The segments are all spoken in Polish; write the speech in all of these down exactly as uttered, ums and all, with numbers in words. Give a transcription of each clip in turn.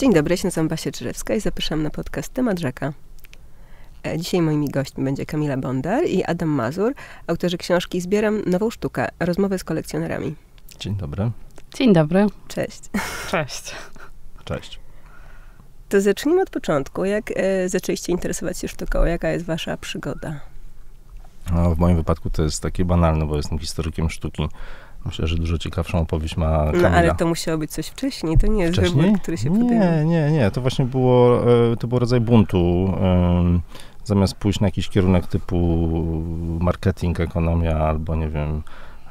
Dzień dobry, ja się nazywam Basia Czyżewska i zapraszam na podcast Temat Rzeka. Dzisiaj moimi gośćmi będzie Kamila Bondar i Adam Mazur, autorzy książki Zbieram nową sztukę. Rozmowy z kolekcjonerami. Dzień dobry. Dzień dobry. Cześć. Cześć. Cześć. To zacznijmy od początku. Jak e, zaczęliście interesować się sztuką? Jaka jest wasza przygoda? No, w moim wypadku to jest takie banalne, bo jestem historykiem sztuki. Myślę, że dużo ciekawszą opowieść ma Kamila. No ale to musiało być coś wcześniej. To nie jest Wcześniej? wybór, który się podejmuje. Nie, nie, nie. To właśnie było, to był rodzaj buntu. Zamiast pójść na jakiś kierunek typu marketing, ekonomia albo nie wiem,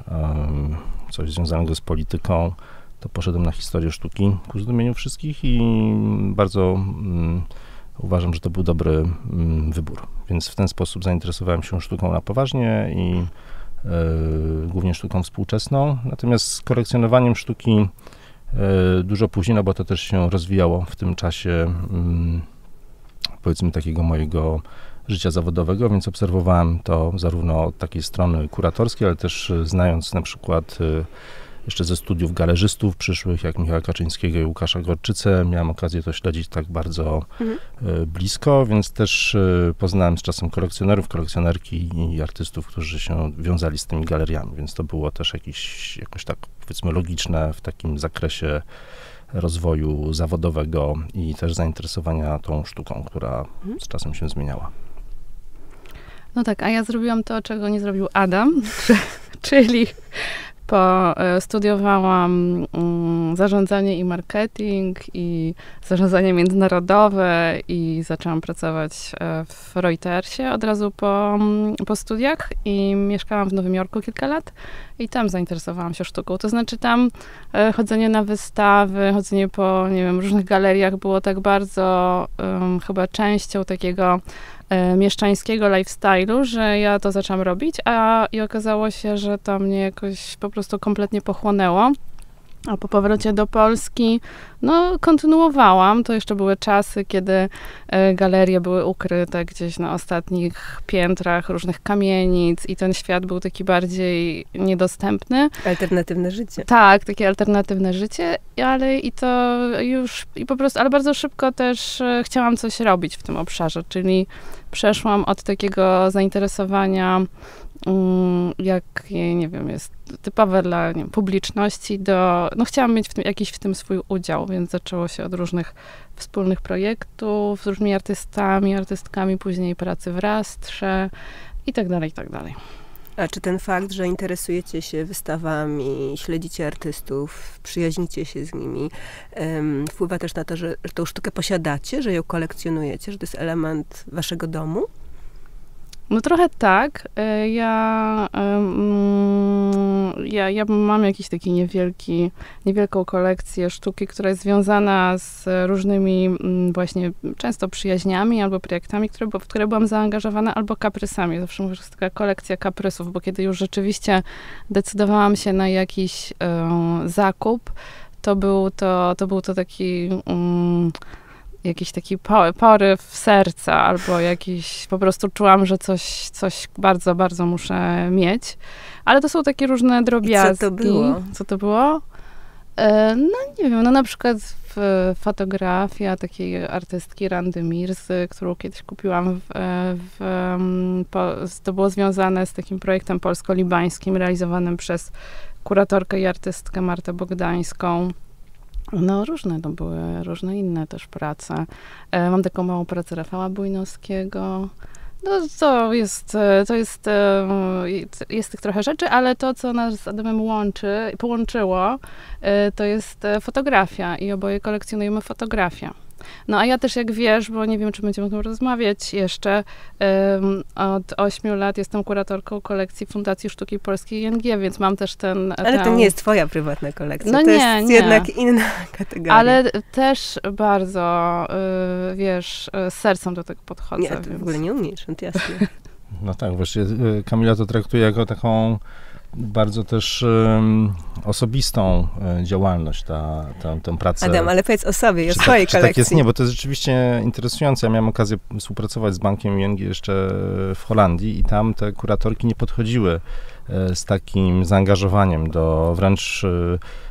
coś związanego z polityką, to poszedłem na historię sztuki ku zdumieniu wszystkich i bardzo um, uważam, że to był dobry um, wybór. Więc w ten sposób zainteresowałem się sztuką na poważnie i y, głównie sztuką współczesną. Natomiast z kolekcjonowaniem sztuki y, dużo później, no bo to też się rozwijało w tym czasie y, powiedzmy takiego mojego życia zawodowego, więc obserwowałem to zarówno od takiej strony kuratorskiej, ale też znając na przykład y, jeszcze ze studiów galerzystów przyszłych, jak Michała Kaczyńskiego i Łukasza Gorczycę. Miałem okazję to śledzić tak bardzo mhm. blisko, więc też poznałem z czasem kolekcjonerów, kolekcjonerki i artystów, którzy się wiązali z tymi galeriami, więc to było też jakieś, jakoś tak powiedzmy logiczne w takim zakresie rozwoju zawodowego i też zainteresowania tą sztuką, która mhm. z czasem się zmieniała. No tak, a ja zrobiłam to, czego nie zrobił Adam, czyli Po, studiowałam um, zarządzanie i marketing i zarządzanie międzynarodowe i zaczęłam pracować w Reutersie od razu po, po studiach i mieszkałam w Nowym Jorku kilka lat i tam zainteresowałam się sztuką. To znaczy tam e, chodzenie na wystawy, chodzenie po, nie wiem, różnych galeriach było tak bardzo um, chyba częścią takiego mieszczańskiego lifestyle'u, że ja to zaczęłam robić, a i okazało się, że to mnie jakoś po prostu kompletnie pochłonęło. A po powrocie do Polski, no, kontynuowałam. To jeszcze były czasy, kiedy e, galerie były ukryte gdzieś na ostatnich piętrach różnych kamienic i ten świat był taki bardziej niedostępny. Alternatywne życie. Tak, takie alternatywne życie, ale i to już, i po prostu, ale bardzo szybko też e, chciałam coś robić w tym obszarze, czyli przeszłam od takiego zainteresowania jak, nie wiem, jest typowe dla nie wiem, publiczności, do, no chciałam mieć w tym, jakiś w tym swój udział, więc zaczęło się od różnych wspólnych projektów z różnymi artystami, artystkami, później pracy w Rastrze i tak dalej, i tak dalej. A czy ten fakt, że interesujecie się wystawami, śledzicie artystów, przyjaźnicie się z nimi, um, wpływa też na to, że, że tą sztukę posiadacie, że ją kolekcjonujecie, że to jest element waszego domu? No trochę tak. Ja, ja, ja mam jakiś taki niewielki, niewielką kolekcję sztuki, która jest związana z różnymi właśnie często przyjaźniami albo projektami, które, w które byłam zaangażowana, albo kaprysami. Zawsze mówię, że jest taka kolekcja kaprysów, bo kiedy już rzeczywiście decydowałam się na jakiś um, zakup, to był to, to był to taki um, jakiś taki poryw serca, albo jakiś, po prostu czułam, że coś, coś bardzo, bardzo muszę mieć. Ale to są takie różne drobiazgi. I co to było? Co to było? E, no nie wiem, no na przykład w, fotografia takiej artystki Randy Mirzy, którą kiedyś kupiłam, w, w, po, to było związane z takim projektem polsko-libańskim realizowanym przez kuratorkę i artystkę Martę Bogdańską. No różne to były, różne inne też prace. E, mam taką małą pracę Rafała Bujnowskiego. No to jest, to jest, jest tych trochę rzeczy, ale to, co nas z Adamem łączy, połączyło, to jest fotografia i oboje kolekcjonujemy fotografię. No a ja też, jak wiesz, bo nie wiem, czy będziemy o tym rozmawiać jeszcze, um, od ośmiu lat jestem kuratorką kolekcji Fundacji Sztuki Polskiej I N G, więc mam też ten... Ale ten... to nie jest twoja prywatna kolekcja, no to nie, jest nie. jednak inna kategoria. Ale też bardzo, y, wiesz, z sercem do tego podchodzę. Nie, ty więc... w ogóle nie umiesz, jasne. No tak, właśnie Kamila to traktuje jako taką bardzo też um, osobistą um, działalność, ta, ta, tę pracę. Adam, ale powiedz o sobie i o czy swojej tak, kolekcji. Czy tak jest? Nie, bo to jest rzeczywiście interesujące. Ja miałem okazję współpracować z bankiem I N G jeszcze w Holandii i tam te kuratorki nie podchodziły e, z takim zaangażowaniem do wręcz e,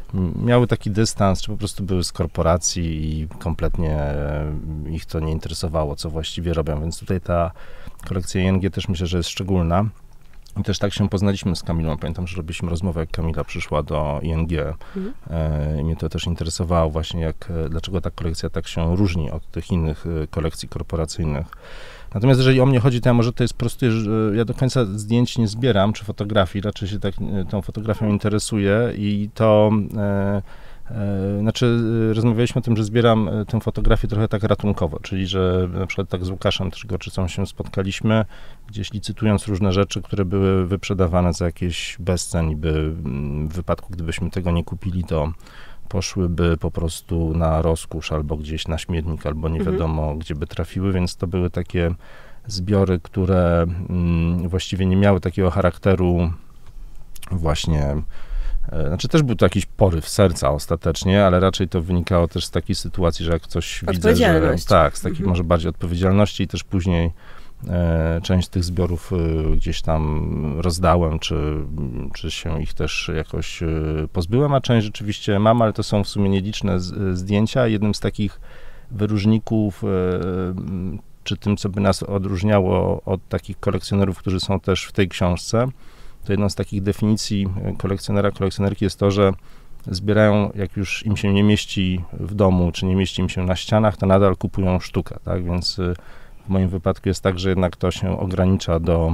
miały taki dystans, czy po prostu były z korporacji i kompletnie ich to nie interesowało, co właściwie robią, więc tutaj ta kolekcja I N G też myślę, że jest szczególna. I też tak się poznaliśmy z Kamilą. Pamiętam, że robiliśmy rozmowę, jak Kamila przyszła do I N G. Mhm. E, I mnie to też interesowało właśnie, jak, dlaczego ta kolekcja tak się różni od tych innych kolekcji korporacyjnych. Natomiast jeżeli o mnie chodzi, to ja może to jest po prostu, że ja do końca zdjęć nie zbieram, czy fotografii, raczej się tak tą fotografią interesuję i to, e, e, znaczy rozmawialiśmy o tym, że zbieram tę fotografię trochę tak ratunkowo, czyli że na przykład tak z Łukaszem Trzgoczycą się spotkaliśmy, gdzieś licytując różne rzeczy, które były wyprzedawane za jakieś bezcen i by w wypadku, gdybyśmy tego nie kupili, to poszłyby po prostu na rozkusz albo gdzieś na śmietnik, albo nie wiadomo, mhm. gdzie by trafiły, więc to były takie zbiory, które mm, właściwie nie miały takiego charakteru właśnie, e, znaczy też był to jakiś poryw serca ostatecznie, ale raczej to wynikało też z takiej sytuacji, że jak coś widzę, że tak, z takiej mhm. może bardziej odpowiedzialności i też później E, część tych zbiorów e, gdzieś tam rozdałem, czy, czy się ich też jakoś e, pozbyłem, a część rzeczywiście mam, ale to są w sumie nieliczne z, zdjęcia. Jednym z takich wyróżników, e, czy tym, co by nas odróżniało od takich kolekcjonerów, którzy są też w tej książce, to jedną z takich definicji kolekcjonera, kolekcjonerki jest to, że zbierają, jak już im się nie mieści w domu, czy nie mieści im się na ścianach, to nadal kupują sztukę, tak, więc w moim wypadku jest tak, że jednak to się ogranicza do,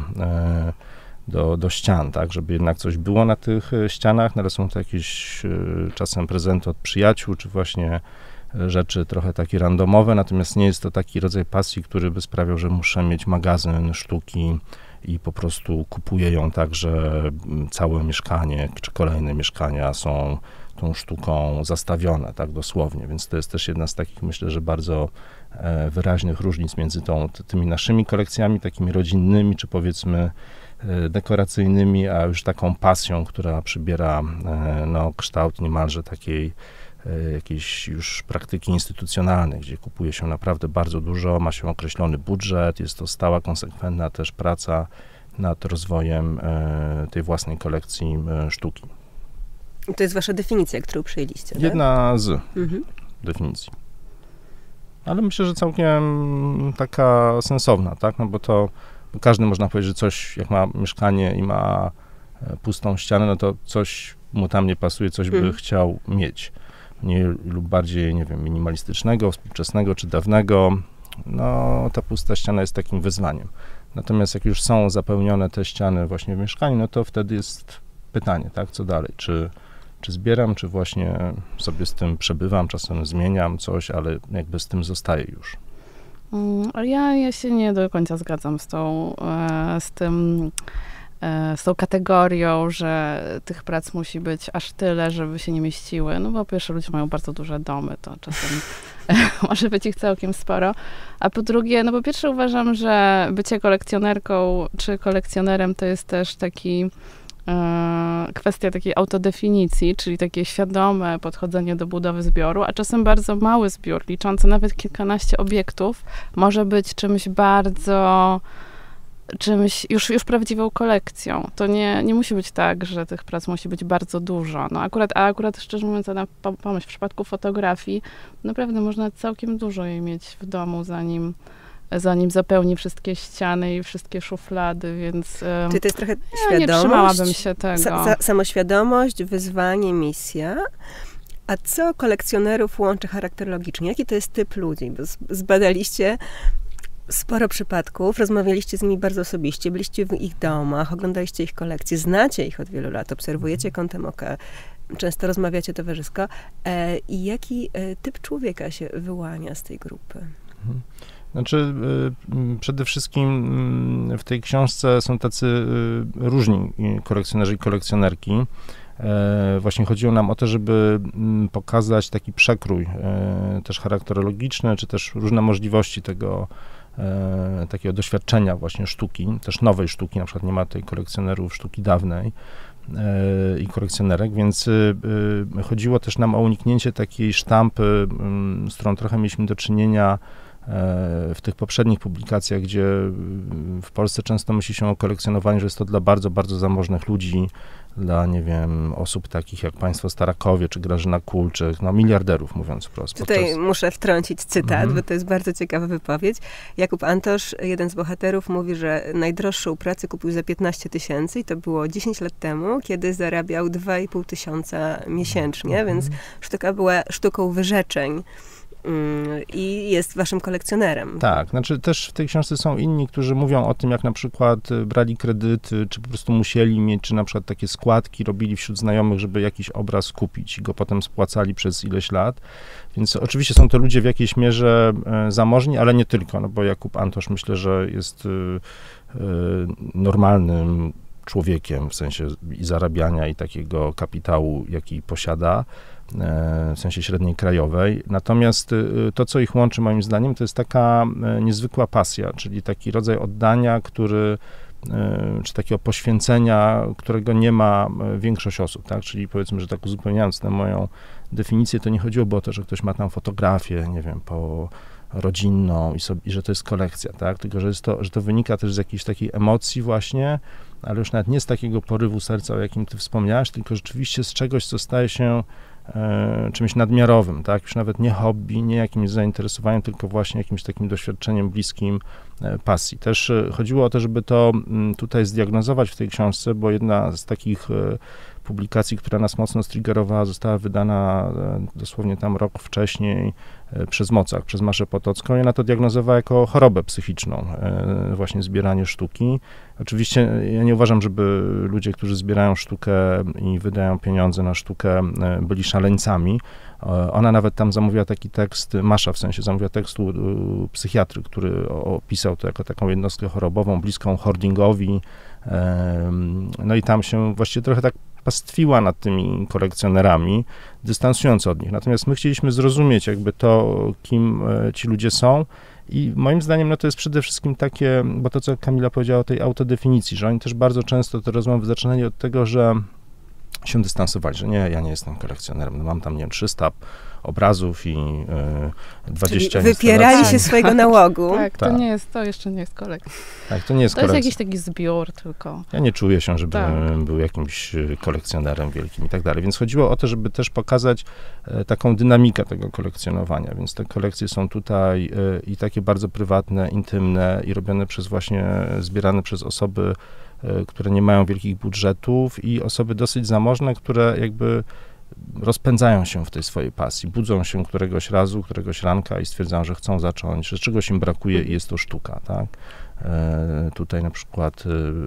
do, do ścian, tak, żeby jednak coś było na tych ścianach, no ale są to jakieś czasem prezenty od przyjaciół, czy właśnie rzeczy trochę takie randomowe, natomiast nie jest to taki rodzaj pasji, który by sprawiał, że muszę mieć magazyn sztuki i po prostu kupuję ją tak, że całe mieszkanie, czy kolejne mieszkania są tą sztuką zastawione, tak dosłownie, więc to jest też jedna z takich, myślę, że bardzo wyraźnych różnic między tą, tymi naszymi kolekcjami, takimi rodzinnymi, czy powiedzmy dekoracyjnymi, a już taką pasją, która przybiera no, kształt niemalże takiej jakiejś już praktyki instytucjonalnej, gdzie kupuje się naprawdę bardzo dużo, ma się określony budżet, jest to stała, konsekwentna też praca nad rozwojem tej własnej kolekcji sztuki. To jest wasza definicja, którą przyjęliście, tak? Jedna z mhm. definicji. Ale myślę, że całkiem taka sensowna, tak, no bo to bo każdy można powiedzieć, że coś, jak ma mieszkanie i ma pustą ścianę, no to coś mu tam nie pasuje, coś by hmm. chciał mieć. Nie, lub bardziej, nie wiem, minimalistycznego, współczesnego czy dawnego, no ta pusta ściana jest takim wyzwaniem. Natomiast jak już są zapełnione te ściany właśnie w mieszkaniu, no to wtedy jest pytanie, tak, co dalej, czy czy zbieram, czy właśnie sobie z tym przebywam, czasem zmieniam coś, ale jakby z tym zostaję już. Ja, ja się nie do końca zgadzam z tą, z tym, z tą kategorią, że tych prac musi być aż tyle, żeby się nie mieściły. No bo po pierwsze ludzie mają bardzo duże domy, to czasem może być ich całkiem sporo. A po drugie, no po pierwsze uważam, że bycie kolekcjonerką czy kolekcjonerem to jest też taki kwestia takiej autodefinicji, czyli takie świadome podchodzenie do budowy zbioru, a czasem bardzo mały zbiór, liczący nawet kilkanaście obiektów, może być czymś bardzo, czymś już, już prawdziwą kolekcją. To nie, nie musi być tak, że tych prac musi być bardzo dużo. No akurat, a akurat szczerze mówiąc, na pomyśl, w przypadku fotografii, naprawdę można całkiem dużo jej mieć w domu, zanim zanim zapełni wszystkie ściany i wszystkie szuflady, więc Czyli to jest trochę ja świadomość, nie trzymałabym się tego. Sa, sa, samoświadomość, wyzwanie, misja. A co kolekcjonerów łączy charakterologicznie? Jaki to jest typ ludzi? Bo zbadaliście sporo przypadków, rozmawialiście z nimi bardzo osobiście, byliście w ich domach, oglądaliście ich kolekcje, znacie ich od wielu lat, obserwujecie kątem oka, często rozmawiacie towarzysko. E, I jaki e, typ człowieka się wyłania z tej grupy? Mhm. Znaczy, y, przede wszystkim y, w tej książce są tacy y, różni kolekcjonerzy i kolekcjonerki. E, właśnie chodziło nam o to, żeby y, pokazać taki przekrój y, też charakterologiczny, czy też różne możliwości tego y, takiego doświadczenia właśnie sztuki, też nowej sztuki, na przykład nie ma tutaj kolekcjonerów sztuki dawnej y, i kolekcjonerek, więc y, y, chodziło też nam o uniknięcie takiej sztampy, y, z którą trochę mieliśmy do czynienia w tych poprzednich publikacjach, gdzie w Polsce często myśli się o kolekcjonowaniu, że jest to dla bardzo, bardzo zamożnych ludzi, dla, nie wiem, osób takich jak państwo Starakowie, czy Grażyna Kulczyk, no miliarderów, mówiąc wprost. Tutaj Podczas... muszę wtrącić cytat, mm. bo to jest bardzo ciekawa wypowiedź. Jakub Antosz, jeden z bohaterów, mówi, że najdroższą pracę kupił za piętnaście tysięcy i to było dziesięć lat temu, kiedy zarabiał dwa i pół tysiąca miesięcznie, mm. więc sztuka była sztuką wyrzeczeń. I jest waszym kolekcjonerem. Tak, znaczy też w tej książce są inni, którzy mówią o tym, jak na przykład brali kredyty, czy po prostu musieli mieć, czy na przykład takie składki robili wśród znajomych, żeby jakiś obraz kupić i go potem spłacali przez ileś lat. Więc oczywiście są to ludzie w jakiejś mierze zamożni, ale nie tylko, no bo Jakub Antosz myślę, że jest normalnym człowiekiem w sensie i zarabiania, i takiego kapitału, jaki posiada, w sensie średniej krajowej. Natomiast to, co ich łączy moim zdaniem, to jest taka niezwykła pasja, czyli taki rodzaj oddania, który, czy takiego poświęcenia, którego nie ma większość osób, tak? Czyli powiedzmy, że tak uzupełniając tę moją definicję, to nie chodziłoby o to, że ktoś ma tam fotografię, nie wiem, po rodzinną i, sobie, i że to jest kolekcja, tak? Tylko, że, jest to, że to wynika też z jakiejś takiej emocji właśnie, ale już nawet nie z takiego porywu serca, o jakim ty wspomniałaś, tylko rzeczywiście z czegoś, co staje się e, czymś nadmiarowym, tak? Już nawet nie hobby, nie jakimś zainteresowaniem, tylko właśnie jakimś takim doświadczeniem bliskim e, pasji. Też e, chodziło o to, żeby to m, tutaj zdiagnozować w tej książce, bo jedna z takich e, publikacji, która nas mocno striggerowała, została wydana e, dosłownie tam rok wcześniej e, przez Mocach, przez Maszę Potocką i ona to diagnozowała jako chorobę psychiczną, e, właśnie zbieranie sztuki. Oczywiście ja nie uważam, żeby ludzie, którzy zbierają sztukę i wydają pieniądze na sztukę, e, byli szaleńcami. E, ona nawet tam zamówiła taki tekst, Masza w sensie zamówiła tekstu e, psychiatry, który opisał to jako taką jednostkę chorobową, bliską hoardingowi. E, no i tam się właściwie trochę tak pastwiła nad tymi kolekcjonerami, dystansując od nich. Natomiast my chcieliśmy zrozumieć jakby to, kim ci ludzie są i moim zdaniem no to jest przede wszystkim takie, bo to, co Kamila powiedziała o tej autodefinicji, że oni też bardzo często te rozmowy zaczynali od tego, że się dystansowali, że nie, ja nie jestem kolekcjonerem, no mam tam, nie wiem, trzysta obrazów i y, dwadzieścia Czyli wypierali się swojego nałogu. Tak, to tak. nie jest, to jeszcze nie jest kolekcja. Tak, to nie jest To kolekcja. jest jakiś taki zbiór tylko. Ja nie czuję się, żeby tak. był jakimś kolekcjonerem wielkim i tak dalej, więc chodziło o to, żeby też pokazać e, taką dynamikę tego kolekcjonowania, więc te kolekcje są tutaj e, i takie bardzo prywatne, intymne i robione przez właśnie, zbierane przez osoby, e, które nie mają wielkich budżetów i osoby dosyć zamożne, które jakby rozpędzają się w tej swojej pasji, budzą się któregoś razu, któregoś ranka i stwierdzają, że chcą zacząć, że czegoś im brakuje i jest to sztuka, tak? E, tutaj na przykład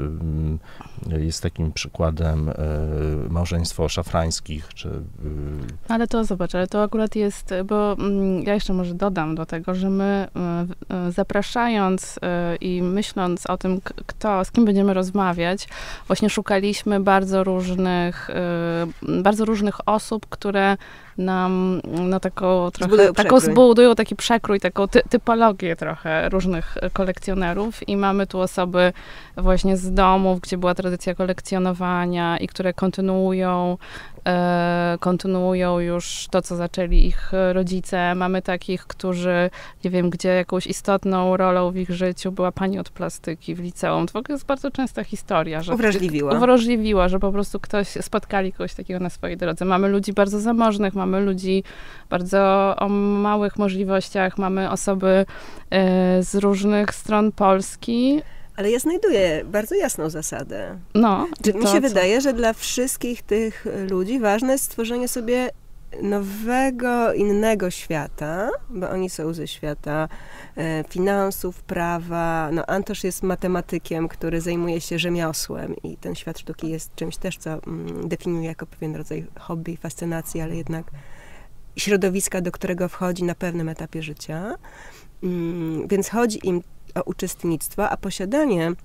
e, jest takim przykładem e, małżeństwo Szafrańskich, czy... E, ale to zobacz, ale to akurat jest, bo mm, ja jeszcze może dodam do tego, że my y, zapraszając y, i myśląc o tym, k- kto, z kim będziemy rozmawiać, właśnie szukaliśmy bardzo różnych, y, bardzo różnych osób, które nam no, taką trochę, zbudują taką przekrój. zbudują taki przekrój, taką ty, typologię trochę różnych kolekcjonerów i mamy tu osoby właśnie z domów, gdzie była tradycja kolekcjonowania i które kontynuują e, kontynuują już to, co zaczęli ich rodzice. Mamy takich, którzy, nie wiem, gdzie jakąś istotną rolą w ich życiu była pani od plastyki w liceum. To w ogóle jest bardzo częsta historia. Że Uwrażliwiła. Uwrażliwiła, że po prostu ktoś, spotkali kogoś takiego na swojej drodze. Mamy ludzi bardzo zamożnych, mamy ludzi bardzo o małych możliwościach, mamy osoby e, z różnych stron Polski. Ale ja znajduję bardzo jasną zasadę. No. Czy mi to, się co? wydaje, że dla wszystkich tych ludzi ważne jest stworzenie sobie nowego, innego świata, bo oni są ze świata e, finansów, prawa. No, Antosz jest matematykiem, który zajmuje się rzemiosłem i ten świat sztuki jest czymś też, co mm, definiuje jako pewien rodzaj hobby, fascynacji, ale jednak środowiska, do którego wchodzi na pewnym etapie życia. Mm, więc chodzi im o uczestnictwo, a posiadanie e,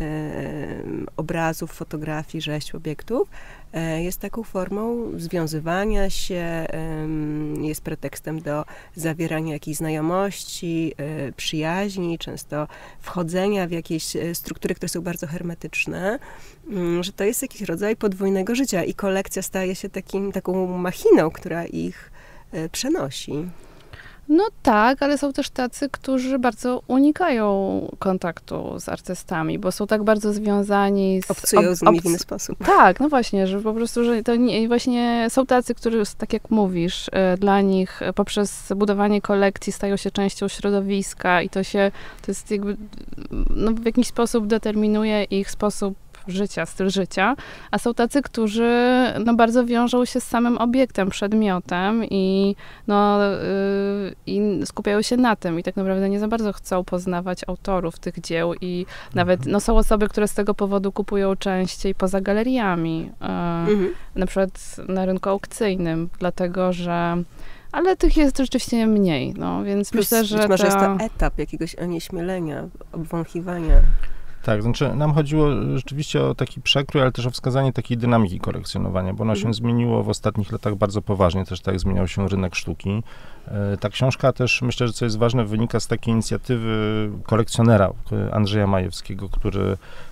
obrazów, fotografii, rzeźb, obiektów e, jest taką formą związywania się, e, jest pretekstem do zawierania jakichś znajomości, e, przyjaźni, często wchodzenia w jakieś struktury, które są bardzo hermetyczne, m, że to jest jakiś rodzaj podwójnego życia i kolekcja staje się takim, taką machiną, która ich e, przenosi. No tak, ale są też tacy, którzy bardzo unikają kontaktu z artystami, bo są tak bardzo związani z... Obcują z nimi w inny sposób. Tak, no właśnie, że po prostu, że to nie, właśnie są tacy, którzy, tak jak mówisz, dla nich poprzez budowanie kolekcji stają się częścią środowiska i to się, to jest jakby, no w jakiś sposób determinuje ich sposób życia, styl życia, a są tacy, którzy no, bardzo wiążą się z samym obiektem, przedmiotem i, no, yy, i skupiają się na tym i tak naprawdę nie za bardzo chcą poznawać autorów tych dzieł i nawet no, są osoby, które z tego powodu kupują częściej poza galeriami, yy, mhm. na przykład na rynku aukcyjnym, dlatego że ale tych jest rzeczywiście mniej, no, więc Plus, myślę, że być może to... jest to etap jakiegoś onieśmielenia, obwąchiwania. Tak, znaczy nam chodziło rzeczywiście o taki przekrój, ale też o wskazanie takiej dynamiki kolekcjonowania, bo ono się Mhm. zmieniło w ostatnich latach bardzo poważnie, też tak jak zmieniał się rynek sztuki. Ta książka też, myślę, że co jest ważne, wynika z takiej inicjatywy kolekcjonera Andrzeja Majewskiego, który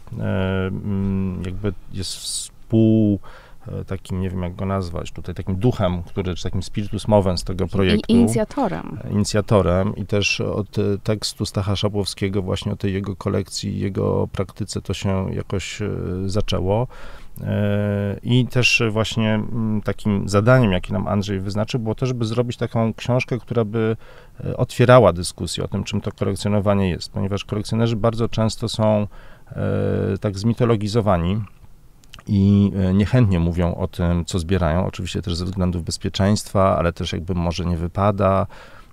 jakby jest współ takim, nie wiem jak go nazwać, tutaj takim duchem, który, czy takim spiritus movens tego projektu. I inicjatorem. Inicjatorem i też od tekstu Stacha Szabłowskiego, właśnie o tej jego kolekcji, jego praktyce to się jakoś zaczęło. I też właśnie takim zadaniem, jakie nam Andrzej wyznaczył, było to, żeby zrobić taką książkę, która by otwierała dyskusję o tym, czym to kolekcjonowanie jest, ponieważ kolekcjonerzy bardzo często są tak zmitologizowani i niechętnie mówią o tym, co zbierają, oczywiście też ze względów bezpieczeństwa, ale też jakby może nie wypada,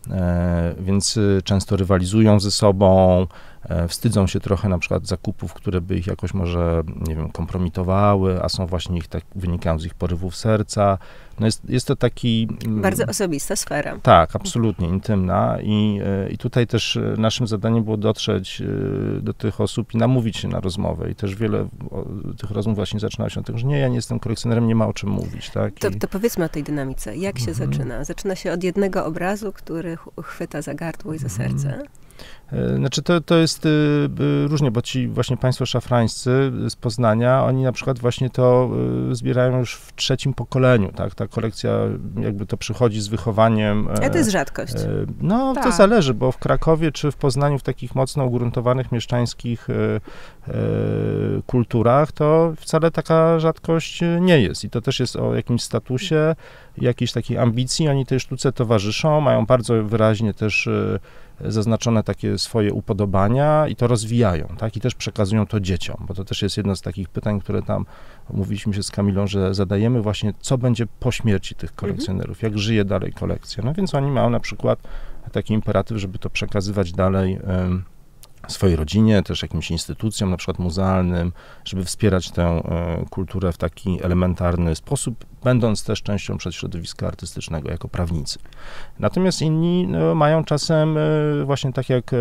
więc często rywalizują ze sobą, wstydzą się trochę na przykład zakupów, które by ich jakoś może, nie wiem, kompromitowały, a są właśnie ich tak, wynikają z ich porywów serca. No jest, jest to taki... Bardzo osobista sfera. Tak, absolutnie, intymna i, i tutaj też naszym zadaniem było dotrzeć do tych osób i namówić się na rozmowę i też wiele tych rozmów właśnie zaczynało się od tego, że nie, ja nie jestem kolekcjonerem, nie ma o czym mówić, tak? To, I... to powiedzmy o tej dynamice. Jak się Mhm. zaczyna? Zaczyna się od jednego obrazu, który ch- chwyta za gardło i za serce. Znaczy to, to jest y, y, różnie, bo ci właśnie państwo szafrańscy z Poznania, oni na przykład właśnie to y, zbierają już w trzecim pokoleniu, tak? Ta kolekcja jakby to przychodzi z wychowaniem. A to jest rzadkość. E, no, Tak. to zależy, bo w Krakowie czy w Poznaniu, w takich mocno ugruntowanych mieszczańskich e, e, kulturach, to wcale taka rzadkość nie jest. I to też jest o jakimś statusie, jakiejś takiej ambicji. Oni tej sztuce towarzyszą, mają bardzo wyraźnie też e, zaznaczone takie swoje upodobania i to rozwijają, tak? I też przekazują to dzieciom, bo to też jest jedno z takich pytań, które tam mówiliśmy się z Kamilą, że zadajemy właśnie, co będzie po śmierci tych kolekcjonerów, jak żyje dalej kolekcja. No więc oni mają na przykład taki imperatyw, żeby to przekazywać dalej um, swojej rodzinie, też jakimś instytucjom, na przykład muzealnym, żeby wspierać tę e, kulturę w taki elementarny sposób, będąc też częścią przedśrodowiska artystycznego jako prawnicy. Natomiast inni no, mają czasem, e, właśnie tak jak e,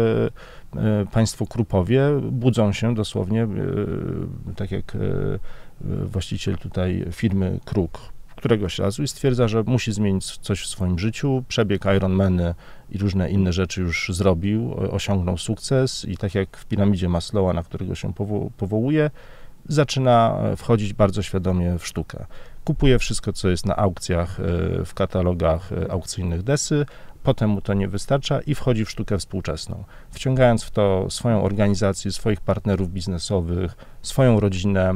e, państwo Krupowie, budzą się dosłownie, e, tak jak e, właściciel tutaj firmy Kruk, któregoś razu i stwierdza, że musi zmienić coś w swoim życiu, przebieg Ironmany i różne inne rzeczy już zrobił, osiągnął sukces i tak jak w piramidzie Maslowa, na którego się powo- powołuje, zaczyna wchodzić bardzo świadomie w sztukę. Kupuje wszystko, co jest na aukcjach, w katalogach aukcyjnych Desy, potem mu to nie wystarcza i wchodzi w sztukę współczesną, wciągając w to swoją organizację, swoich partnerów biznesowych, swoją rodzinę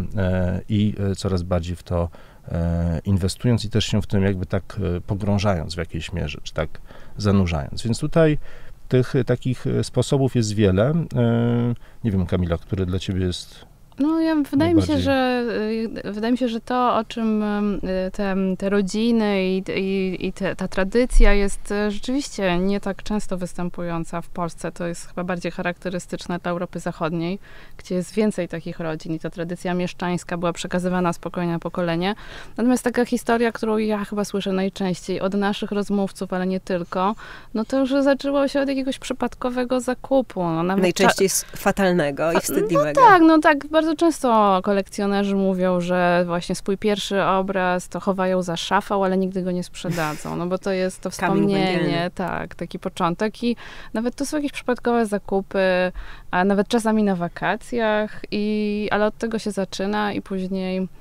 i coraz bardziej w to inwestując i też się w tym jakby tak pogrążając w jakiejś mierze, czy tak zanurzając. Więc tutaj tych takich sposobów jest wiele. Nie wiem, Kamila, który dla ciebie jest... No, ja, wydaje mi się, że wydaje mi się, że to, o czym te, te rodziny i, i, i te, ta tradycja jest rzeczywiście nie tak często występująca w Polsce. To jest chyba bardziej charakterystyczne dla Europy Zachodniej, gdzie jest więcej takich rodzin i ta tradycja mieszczańska była przekazywana z pokolenia na pokolenie. Natomiast taka historia, którą ja chyba słyszę najczęściej od naszych rozmówców, ale nie tylko, no to już zaczęło się od jakiegoś przypadkowego zakupu. No, nawet Najczęściej cza- fatalnego i wstydliwego. No tak, no tak, bardzo Bardzo często kolekcjonerzy mówią, że właśnie swój pierwszy obraz to chowają za szafą, ale nigdy go nie sprzedadzą, no bo to jest to wspomnienie, tak, taki początek i nawet to są jakieś przypadkowe zakupy, a nawet czasami na wakacjach, i, ale od tego się zaczyna i później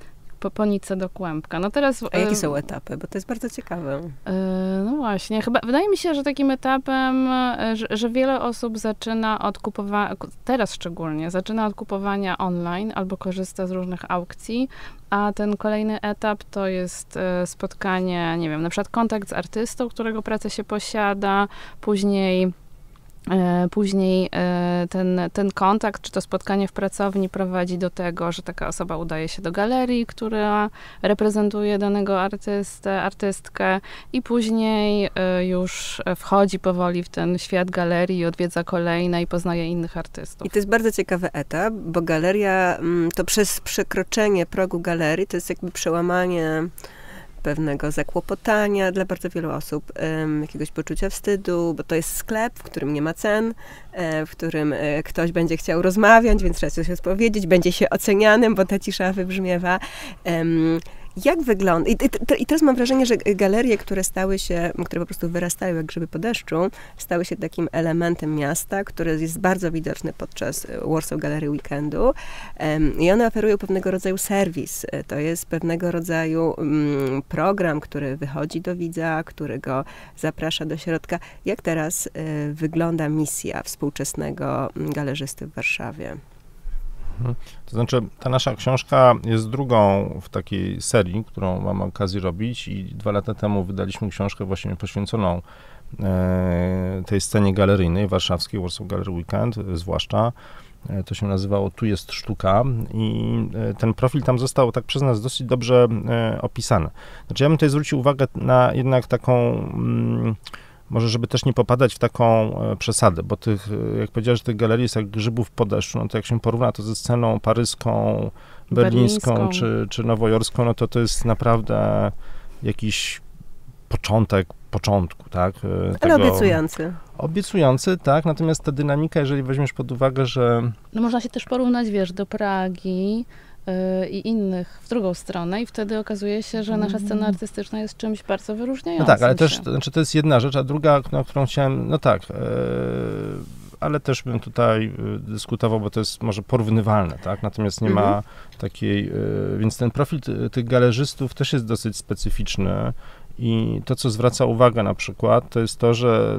po, po nitce do kłębka. No teraz, A jakie są etapy? Bo to jest bardzo ciekawe. No właśnie, chyba wydaje mi się, że takim etapem, że, że wiele osób zaczyna od kupowania, teraz szczególnie, zaczyna od kupowania online albo korzysta z różnych aukcji, a ten kolejny etap to jest spotkanie, nie wiem, na przykład kontakt z artystą, którego pracę się posiada, później Później ten, ten kontakt, czy to spotkanie w pracowni prowadzi do tego, że taka osoba udaje się do galerii, która reprezentuje danego artystę, artystkę i później już wchodzi powoli w ten świat galerii, odwiedza kolejne i poznaje innych artystów. I to jest bardzo ciekawy etap, bo galeria, to przez przekroczenie progu galerii, to jest jakby przełamanie pewnego zakłopotania dla bardzo wielu osób, um, jakiegoś poczucia wstydu, bo to jest sklep, w którym nie ma cen, e, w którym e, ktoś będzie chciał rozmawiać, więc trzeba coś powiedzieć, będzie się ocenianym, bo ta cisza wybrzmiewa. Um, Jak wygląda? I, i, I teraz mam wrażenie, że galerie, które stały się, które po prostu wyrastają jak grzyby po deszczu, stały się takim elementem miasta, który jest bardzo widoczny podczas Warsaw Gallery Weekendu. Um, I one oferują pewnego rodzaju serwis. To jest pewnego rodzaju um, program, który wychodzi do widza, który go zaprasza do środka. Jak teraz y, wygląda misja współczesnego galerzysty w Warszawie? To znaczy, ta nasza książka jest drugą w takiej serii, którą mam okazję robić i dwa lata temu wydaliśmy książkę właśnie poświęconą e, tej scenie galeryjnej warszawskiej, Warsaw Gallery Weekend zwłaszcza. E, to się nazywało Tu jest sztuka i e, ten profil tam został tak przez nas dosyć dobrze e, opisany. Znaczy, ja bym tutaj zwrócił uwagę na jednak taką... Mm, może żeby też nie popadać w taką e, przesadę, bo tych, jak powiedziałeś, tych galerii jest jak grzybów po deszczu, no to jak się porówna to ze sceną paryską, berlińską, berlińską. Czy, czy nowojorską, no to to jest naprawdę jakiś początek początku, tak? Ale Tego, obiecujący. Obiecujący, tak, natomiast ta dynamika, jeżeli weźmiesz pod uwagę, że... No można się też porównać, wiesz, do Pragi, i innych w drugą stronę i wtedy okazuje się, że nasza scena artystyczna jest czymś bardzo wyróżniającym. No tak, ale się. też, to, znaczy to jest jedna rzecz, a druga, na którą chciałem, no tak, e, ale też bym tutaj dyskutował, bo to jest może porównywalne, tak, natomiast nie mhm. ma takiej, e, więc ten profil ty, tych galerzystów też jest dosyć specyficzny. I to, co zwraca uwagę na przykład, to jest to, że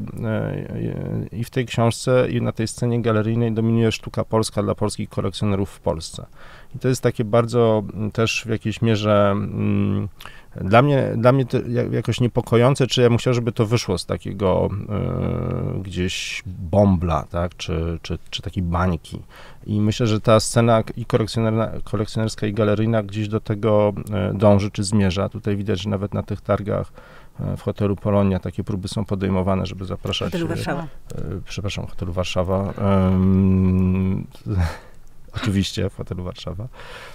i w tej książce, i na tej scenie galeryjnej dominuje sztuka polska dla polskich kolekcjonerów w Polsce. I to jest takie bardzo też w jakiejś mierze mm, dla mnie, dla mnie to jakoś niepokojące, czy ja bym chciał, żeby to wyszło z takiego y, gdzieś bąbla, tak, czy, czy, czy takiej bańki. I myślę, że ta scena i kolekcjonerska, i galeryjna gdzieś do tego dąży, czy zmierza. Tutaj widać, że nawet na tych targach w hotelu Polonia takie próby są podejmowane, żeby zapraszać... Hotelu Warszawa. Y, przepraszam, hotelu Warszawa. Um, Oczywiście, w hotelu Warszawa.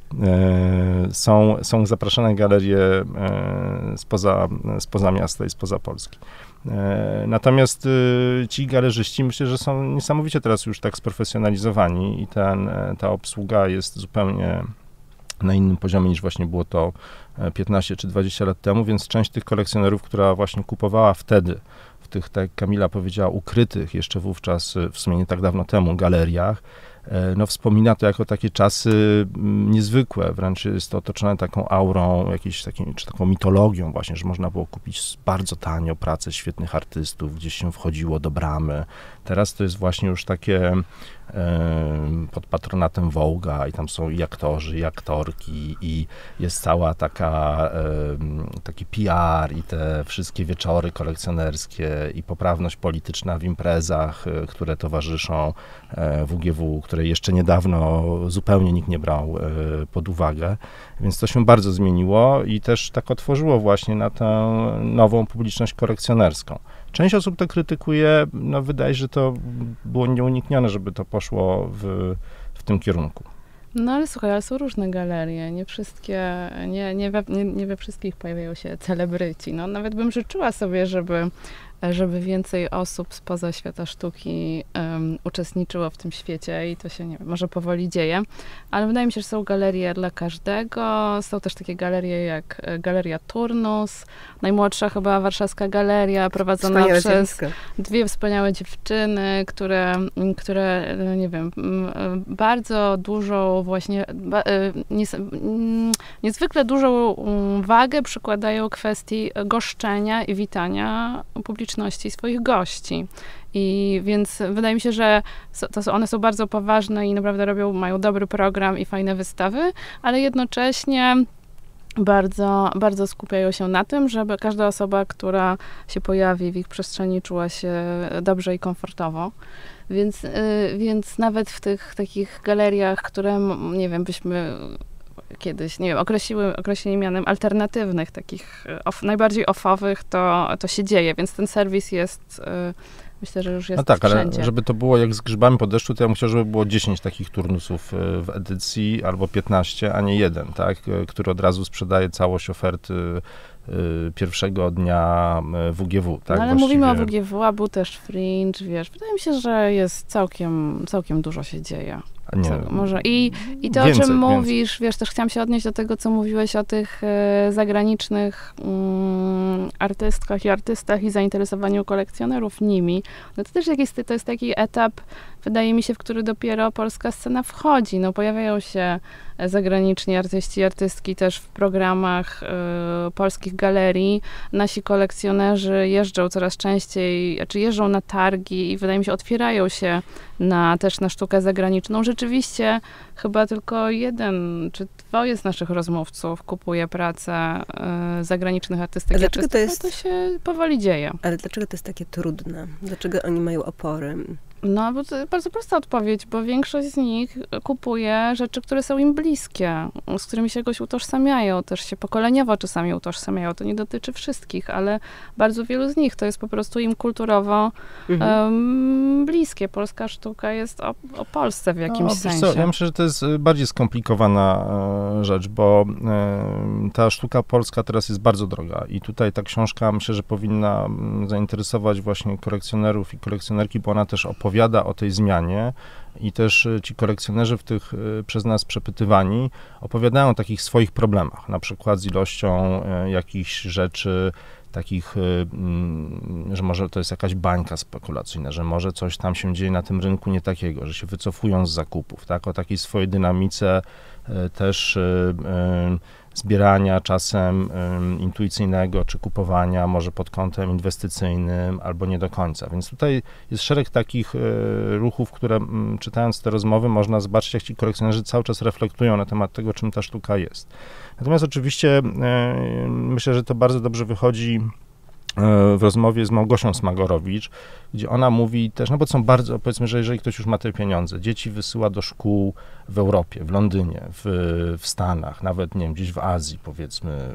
E, są, są zapraszane galerie e, spoza, spoza miasta i spoza Polski. E, natomiast e, ci galerzyści, myślę, że są niesamowicie teraz już tak sprofesjonalizowani i ten, ta obsługa jest zupełnie na innym poziomie niż właśnie było to piętnaście czy dwadzieścia lat temu, więc część tych kolekcjonerów, która właśnie kupowała wtedy w tych, tak jak Kamila powiedziała, ukrytych jeszcze wówczas, w sumie nie tak dawno temu, galeriach, no wspomina to jako takie czasy niezwykłe, wręcz jest to otoczone taką aurą, jakiejś takiej, czy taką mitologią właśnie, że można było kupić bardzo tanio pracę świetnych artystów, gdzieś się wchodziło do bramy. Teraz to jest właśnie już takie pod patronatem Vogue'a i tam są i aktorzy, i aktorki i jest cała taka, taki P R i te wszystkie wieczory kolekcjonerskie i poprawność polityczna w imprezach, które towarzyszą W G W, której jeszcze niedawno zupełnie nikt nie brał pod uwagę, więc to się bardzo zmieniło i też tak otworzyło właśnie na tę nową publiczność kolekcjonerską. Część osób to krytykuje, no wydaje się, że to było nieuniknione, żeby to poszło w, w tym kierunku. No ale słuchaj, ale są różne galerie, nie wszystkie, nie, nie, we, nie, nie we wszystkich pojawiają się celebryci. No nawet bym życzyła sobie, żeby żeby więcej osób spoza świata sztuki um, uczestniczyło w tym świecie i to się, nie wiem, może powoli dzieje, ale wydaje mi się, że są galerie dla każdego. Są też takie galerie jak Galeria Turnus, najmłodsza chyba warszawska galeria, prowadzona Wspaniałe przez zjawisko. dwie wspaniałe dziewczyny, które, które, nie wiem, bardzo dużą właśnie, nies, niezwykle dużą wagę przykładają kwestii goszczenia i witania publiczności, swoich gości. I więc wydaje mi się, że to są, one są bardzo poważne i naprawdę robią, mają dobry program i fajne wystawy, ale jednocześnie bardzo, bardzo skupiają się na tym, żeby każda osoba, która się pojawi w ich przestrzeni, czuła się dobrze i komfortowo. Więc, więc nawet w tych takich galeriach, które, nie wiem, byśmy kiedyś, nie wiem, określiły, określili mianem alternatywnych, takich off, najbardziej offowych, to, to się dzieje, więc ten serwis jest, myślę, że już jest no tak, wszędzie. Ale żeby to było jak z grzybami po deszczu, to ja myślę, żeby było dziesięć takich turnusów w edycji, albo piętnaście, a nie jeden, tak, który od razu sprzedaje całość oferty pierwszego dnia W G W, tak? No, ale Właściwie... mówimy o W G W, a był też Fringe, wiesz, wydaje mi się, że jest całkiem, całkiem dużo się dzieje. Nie, Co, może i, i to, więcej, o czym mówisz, więcej. wiesz, też chciałam się odnieść do tego, co mówiłeś o tych e, zagranicznych mm, artystkach i artystach i zainteresowaniu kolekcjonerów nimi. No to też jakiś, to jest taki etap, wydaje mi się, w który dopiero polska scena wchodzi. No pojawiają się zagraniczni artyści i artystki też w programach y, polskich galerii. Nasi kolekcjonerzy jeżdżą coraz częściej, znaczy jeżdżą na targi i wydaje mi się, otwierają się na, też na sztukę zagraniczną. Rzeczywiście chyba tylko jeden czy dwoje z naszych rozmówców kupuje pracę y, zagranicznych artystek i artystów. To, jest... to się powoli dzieje. Ale dlaczego to jest takie trudne? Dlaczego oni mają opory? No, bo to jest bardzo prosta odpowiedź, bo większość z nich kupuje rzeczy, które są im bliskie, z którymi się jakoś utożsamiają, też się pokoleniowo czasami utożsamiają. To nie dotyczy wszystkich, ale bardzo wielu z nich to jest po prostu im kulturowo mhm. um, bliskie. Polska sztuka jest o, o Polsce w jakimś no, sensie. Co, ja myślę, że to jest bardziej skomplikowana e, rzecz, bo e, ta sztuka polska teraz jest bardzo droga i tutaj ta książka, myślę, że powinna zainteresować właśnie kolekcjonerów i kolekcjonerki, bo ona też opowiada opowiada o tej zmianie i też ci kolekcjonerzy w tych przez nas przepytywani opowiadają o takich swoich problemach, na przykład z ilością jakichś rzeczy, takich, że może to jest jakaś bańka spekulacyjna, że może coś tam się dzieje na tym rynku nie takiego, że się wycofują z zakupów, tak, o takiej swojej dynamice też zbierania czasem um, intuicyjnego, czy kupowania może pod kątem inwestycyjnym, albo nie do końca. Więc tutaj jest szereg takich e, ruchów, które m, czytając te rozmowy można zobaczyć, jak ci kolekcjonerzy cały czas reflektują na temat tego, czym ta sztuka jest. Natomiast oczywiście e, myślę, że to bardzo dobrze wychodzi w rozmowie z Małgosią Smagorowicz, gdzie ona mówi też, no bo są bardzo, powiedzmy, że jeżeli ktoś już ma te pieniądze, dzieci wysyła do szkół w Europie, w Londynie, w, w Stanach, nawet, nie wiem, gdzieś w Azji, powiedzmy,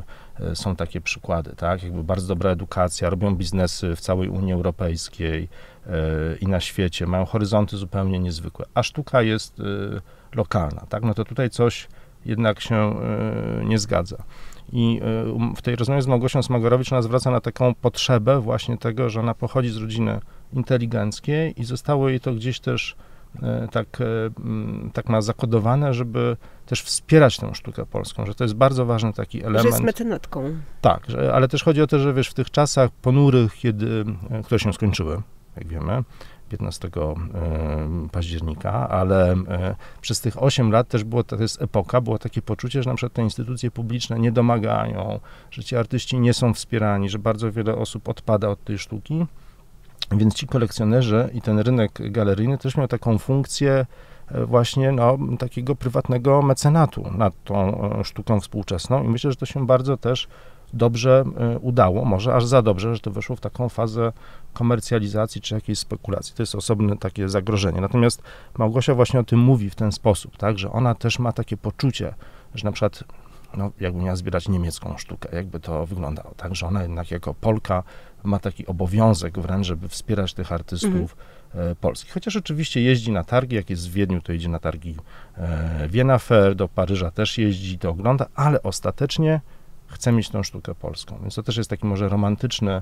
są takie przykłady, tak, jakby bardzo dobra edukacja, robią biznesy w całej Unii Europejskiej i na świecie, mają horyzonty zupełnie niezwykłe, a sztuka jest lokalna, tak, no to tutaj coś jednak się nie zgadza. I w tej rozmowie z Małgosią Smagorowicz ona zwraca na taką potrzebę właśnie tego, że ona pochodzi z rodziny inteligenckiej i zostało jej to gdzieś też tak, tak ma zakodowane, żeby też wspierać tę sztukę polską, że to jest bardzo ważny taki element. Że jest mecenatką. Tak, że, ale też chodzi o to, że wiesz, w tych czasach ponurych, kiedy, które się skończyły, jak wiemy, piętnastego października, ale przez tych osiem lat też było, to jest epoka, było takie poczucie, że na przykład te instytucje publiczne nie domagają, że ci artyści nie są wspierani, że bardzo wiele osób odpada od tej sztuki, więc ci kolekcjonerzy i ten rynek galeryjny też miał taką funkcję właśnie no, takiego prywatnego mecenatu nad tą sztuką współczesną i myślę, że to się bardzo też dobrze udało, może aż za dobrze, że to weszło w taką fazę komercjalizacji czy jakiejś spekulacji. To jest osobne takie zagrożenie. Natomiast Małgosia właśnie o tym mówi w ten sposób, tak, że ona też ma takie poczucie, że na przykład no, jakby miała zbierać niemiecką sztukę, jakby to wyglądało, tak, że ona jednak jako Polka ma taki obowiązek wręcz, żeby wspierać tych artystów mhm. polskich. Chociaż oczywiście jeździ na targi, jak jest w Wiedniu, to idzie na targi Vienna Fair, do Paryża też jeździ, to ogląda, ale ostatecznie chce mieć tą sztukę polską. Więc to też jest taki może romantyczny,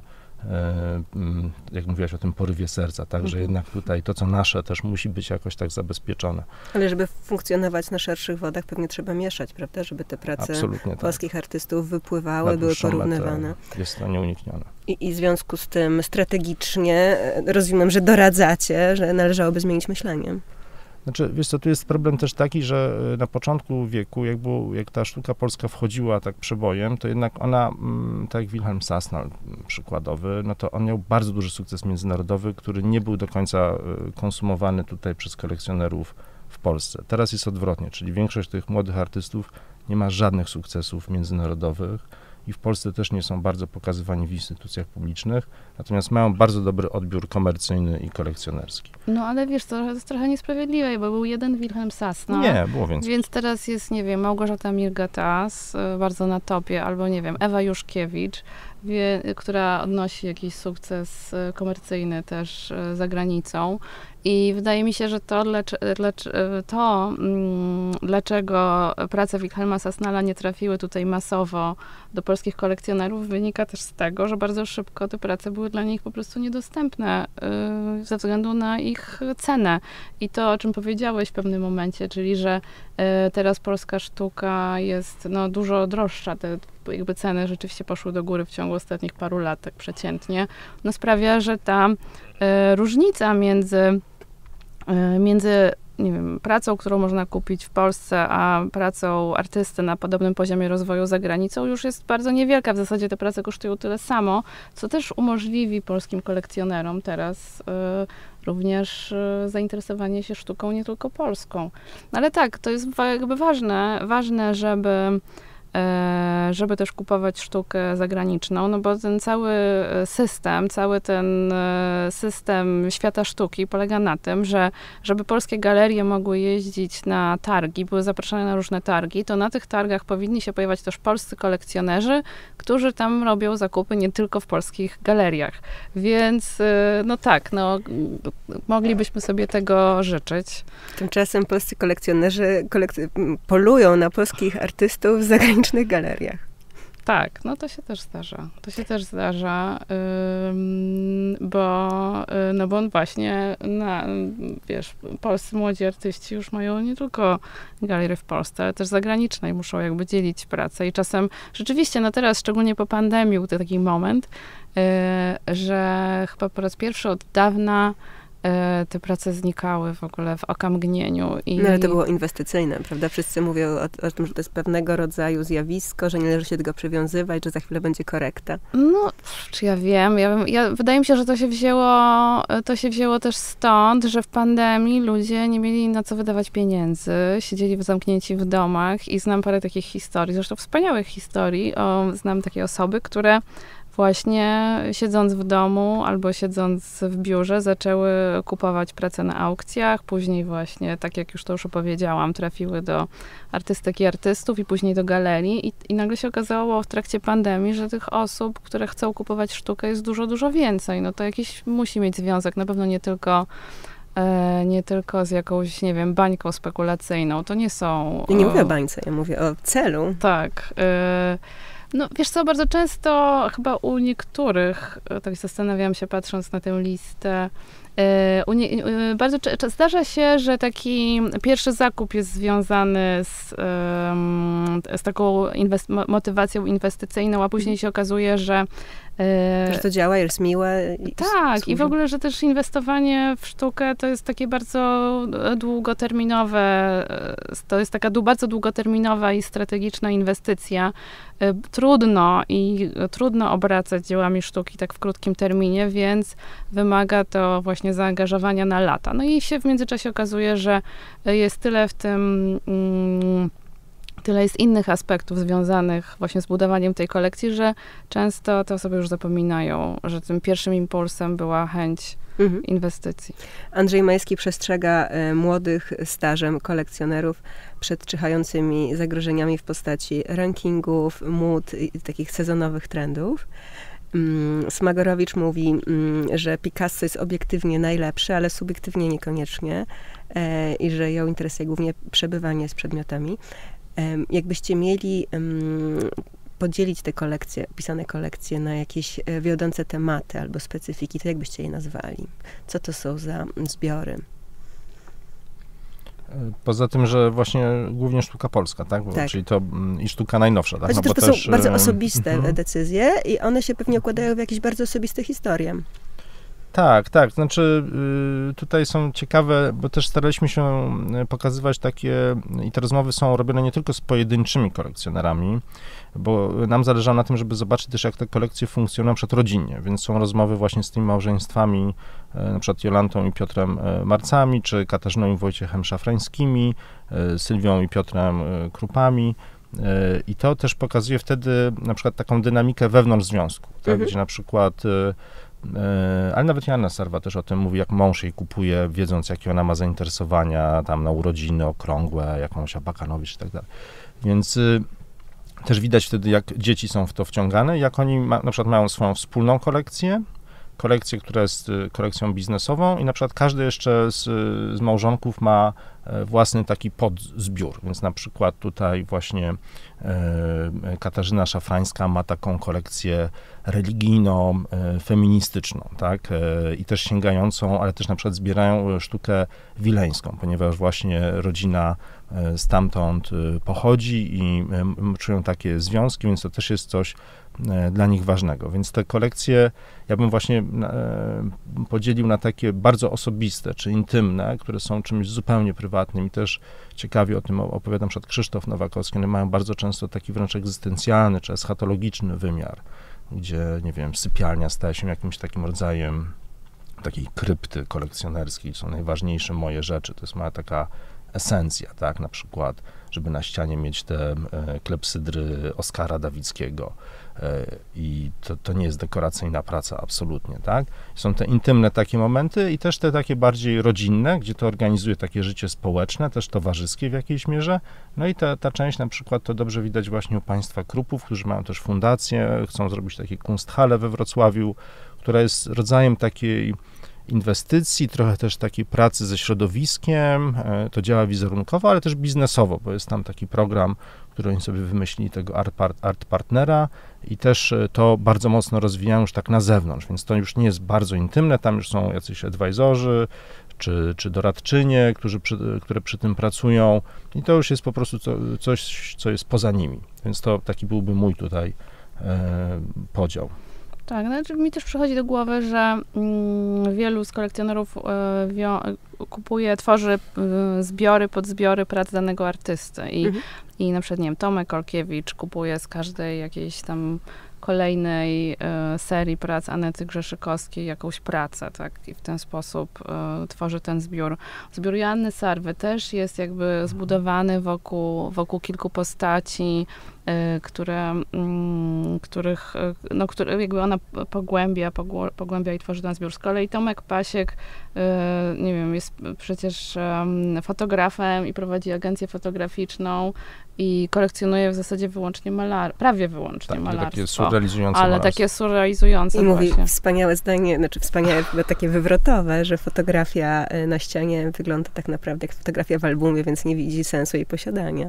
jak mówiłaś o tym porywie serca, tak, że jednak tutaj to, co nasze, też musi być jakoś tak zabezpieczone. Ale żeby funkcjonować na szerszych wodach, pewnie trzeba mieszać, prawda, żeby te prace Absolutnie polskich tak. artystów wypływały, były porównywane. Jest to nieuniknione. I, I w związku z tym strategicznie rozumiem, że doradzacie, że należałoby zmienić myślenie. Znaczy, wiesz co, tu jest problem też taki, że na początku wieku, jak, było, jak ta sztuka polska wchodziła tak przebojem, to jednak ona, tak jak Wilhelm Sasnal przykładowy, no to on miał bardzo duży sukces międzynarodowy, który nie był do końca konsumowany tutaj przez kolekcjonerów w Polsce. Teraz jest odwrotnie, czyli większość tych młodych artystów nie ma żadnych sukcesów międzynarodowych i w Polsce też nie są bardzo pokazywani w instytucjach publicznych, natomiast mają bardzo dobry odbiór komercyjny i kolekcjonerski. No ale wiesz, to jest trochę niesprawiedliwe, bo był jeden Wilhelm Sasnal. Nie, było więcej. Więc teraz jest, nie wiem, Małgorzata Mirgatas, bardzo na topie, albo nie wiem, Ewa Juszkiewicz, wie, która odnosi jakiś sukces komercyjny też za granicą. I wydaje mi się, że to, lecz, lecz, to mm, dlaczego prace Wilhelma Sasnala nie trafiły tutaj masowo do polskich kolekcjonerów, wynika też z tego, że bardzo szybko te prace były dla nich po prostu niedostępne yy, ze względu na ich cenę. I to, o czym powiedziałeś w pewnym momencie, czyli że yy, teraz polska sztuka jest no, dużo droższa. Te jakby ceny rzeczywiście poszły do góry w ciągu ostatnich paru lat, tak przeciętnie. No sprawia, że ta yy, różnica między między nie wiem, pracą, którą można kupić w Polsce, a pracą artysty na podobnym poziomie rozwoju za granicą już jest bardzo niewielka. W zasadzie te prace kosztują tyle samo, co też umożliwi polskim kolekcjonerom teraz y, również y, zainteresowanie się sztuką nie tylko polską. No ale tak, to jest jakby ważne, ważne, żeby żeby też kupować sztukę zagraniczną, no bo ten cały system, cały ten system świata sztuki polega na tym, że żeby polskie galerie mogły jeździć na targi, były zapraszane na różne targi, to na tych targach powinni się pojawiać też polscy kolekcjonerzy, którzy tam robią zakupy nie tylko w polskich galeriach. Więc no tak, no moglibyśmy sobie tego życzyć. Tymczasem polscy kolekcjonerzy kolek- polują na polskich artystów w zagranicznych galeriach. Tak, no to się też zdarza. To się też zdarza, ym, bo, y, no bo on właśnie, na, wiesz, polscy młodzi artyści już mają nie tylko galerie w Polsce, ale też zagraniczne i muszą jakby dzielić pracę. I czasem rzeczywiście, no teraz, szczególnie po pandemii, był to taki moment, y, że chyba po raz pierwszy od dawna te prace znikały w ogóle w okamgnieniu. I... No ale to było inwestycyjne, prawda? Wszyscy mówią o, o tym, że to jest pewnego rodzaju zjawisko, że nie należy się do tego przywiązywać, że za chwilę będzie korekta. No, czy ja wiem. Ja, ja, wydaje mi się, że to się wzięło, to się wzięło też stąd, że w pandemii ludzie nie mieli na co wydawać pieniędzy, siedzieli zamknięci w domach i znam parę takich historii, zresztą wspaniałych historii. O, znam takie osoby, które właśnie siedząc w domu albo siedząc w biurze zaczęły kupować pracę na aukcjach, później właśnie, tak jak już to już opowiedziałam, trafiły do artystek i artystów i później do galerii i, i nagle się okazało w trakcie pandemii, że tych osób, które chcą kupować sztukę jest dużo, dużo więcej. No to jakiś musi mieć związek, na pewno nie tylko e, nie tylko z jakąś, nie wiem, bańką spekulacyjną. To nie są... Ja nie mówię o bańce, ja mówię o celu. Tak. E, No wiesz co, bardzo często chyba u niektórych, tak zastanawiam się patrząc na tę listę, u nie, bardzo cze- zdarza się, że taki pierwszy zakup jest związany z, z taką inwest- motywacją inwestycyjną, a później się okazuje, że że to działa, jest miłe. I tak, służy. i w ogóle, że też inwestowanie w sztukę to jest takie bardzo długoterminowe, to jest taka bardzo długoterminowa i strategiczna inwestycja. Trudno i trudno obracać dziełami sztuki tak w krótkim terminie, więc wymaga to właśnie zaangażowania na lata. No i się w międzyczasie okazuje, że jest tyle w tym... Mm, Tyle jest innych aspektów związanych właśnie z budowaniem tej kolekcji, że często te osoby już zapominają, że tym pierwszym impulsem była chęć mhm. inwestycji. Andrzej Majski przestrzega y, młodych stażem kolekcjonerów przed czyhającymi zagrożeniami w postaci rankingów, mód i takich sezonowych trendów. Mm, Smagorowicz mówi, mm, że Picasso jest obiektywnie najlepszy, ale subiektywnie niekoniecznie e, i że ją interesuje głównie przebywanie z przedmiotami. Jakbyście mieli um, podzielić te kolekcje, opisane kolekcje na jakieś wiodące tematy albo specyfiki, to jak byście je nazwali? Co to są za zbiory? Poza tym, że właśnie głównie sztuka polska, tak? Bo, tak. Czyli to i sztuka najnowsza, tak? No, no, to bo też, są bardzo osobiste uh-huh. decyzje i one się pewnie układają w jakieś bardzo osobiste historie. Tak, tak. Znaczy tutaj są ciekawe, bo też staraliśmy się pokazywać takie, i te rozmowy są robione nie tylko z pojedynczymi kolekcjonerami, bo nam zależało na tym, żeby zobaczyć też, jak te kolekcje funkcjonują na przykład rodzinnie, więc są rozmowy właśnie z tymi małżeństwami, na przykład Jolantą i Piotrem Marcami, czy Katarzyną i Wojciechem Szafrańskimi, Sylwią i Piotrem Krupami. I to też pokazuje wtedy na przykład taką dynamikę wewnątrz związku, tak? Mhm. Gdzie na przykład ale nawet Joanna Sarwa też o tym mówi, jak mąż jej kupuje, wiedząc, jakie ona ma zainteresowania tam na urodziny okrągłe, jakąś Abakanowicz i tak dalej. Więc y, też widać wtedy, jak dzieci są w to wciągane, jak oni ma, na przykład mają swoją wspólną kolekcję, kolekcję, która jest kolekcją biznesową i na przykład każdy jeszcze z, z małżonków ma własny taki podzbiór, więc na przykład tutaj właśnie e, Katarzyna Szafrańska ma taką kolekcję religijną, e, feministyczną, tak, e, i też sięgającą, ale też na przykład zbierają sztukę wileńską, ponieważ właśnie rodzina e, stamtąd e, pochodzi i e, czują takie związki, więc to też jest coś e, dla nich ważnego, więc te kolekcje ja bym właśnie e, podzielił na takie bardzo osobiste, czy intymne, które są czymś zupełnie prywatnym i też ciekawie o tym opowiada na przykład Krzysztof Nowakowski. One mają bardzo często taki wręcz egzystencjalny, czy eschatologiczny wymiar, gdzie, nie wiem, sypialnia staje się jakimś takim rodzajem takiej krypty kolekcjonerskiej, są najważniejsze moje rzeczy, to jest mała taka esencja, tak, na przykład, żeby na ścianie mieć te e, klepsydry Oskara Dawickiego e, i to, to nie jest dekoracyjna praca, absolutnie, tak. Są te intymne takie momenty i też te takie bardziej rodzinne, gdzie to organizuje takie życie społeczne, też towarzyskie w jakiejś mierze, no i ta, ta część na przykład to dobrze widać właśnie u państwa Krupów, którzy mają też fundację, chcą zrobić takie Kunsthalle we Wrocławiu, która jest rodzajem takiej inwestycji, trochę też takiej pracy ze środowiskiem, to działa wizerunkowo, ale też biznesowo, bo jest tam taki program, który oni sobie wymyślili, tego art, art partnera i też to bardzo mocno rozwijają już tak na zewnątrz, więc to już nie jest bardzo intymne, tam już są jacyś advisorzy, czy, czy doradczynie, którzy przy, które przy tym pracują i to już jest po prostu co, coś, co jest poza nimi, więc to taki byłby mój tutaj e, podział. Tak, znaczy mi też przychodzi do głowy, że mm, wielu z kolekcjonerów y, wio- kupuje, tworzy y, zbiory, podzbiory prac danego artysty i, mhm. i na przykład, nie wiem, Tomek Olkiewicz kupuje z każdej jakiejś tam kolejnej y, serii prac Anety Grzeszykowskiej jakąś pracę, tak, i w ten sposób y, tworzy ten zbiór. Zbiór Joanny Sarwy też jest jakby zbudowany wokół, wokół kilku postaci, y, które, y, których, y, no, które jakby ona pogłębia, pogło, pogłębia i tworzy ten zbiór. Z kolei Tomek Pasiek, y, nie wiem, jest przecież y, fotografem i prowadzi agencję fotograficzną i kolekcjonuje w zasadzie wyłącznie malar, prawie wyłącznie tak, malarstwo. Takie surrealizujące ale malarstwo. takie surrealizujące I właśnie. mówi wspaniałe zdanie, znaczy wspaniałe, takie wywrotowe, że fotografia na ścianie wygląda tak naprawdę jak fotografia w albumie, więc nie widzi sensu jej posiadania.